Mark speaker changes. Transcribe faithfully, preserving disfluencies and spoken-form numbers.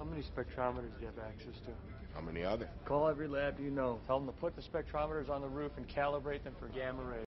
Speaker 1: many spectrometers do you have access to?
Speaker 2: How many are there?
Speaker 1: Call every lab you know. Tell them to put the spectrometers on the roof and calibrate them for gamma rays.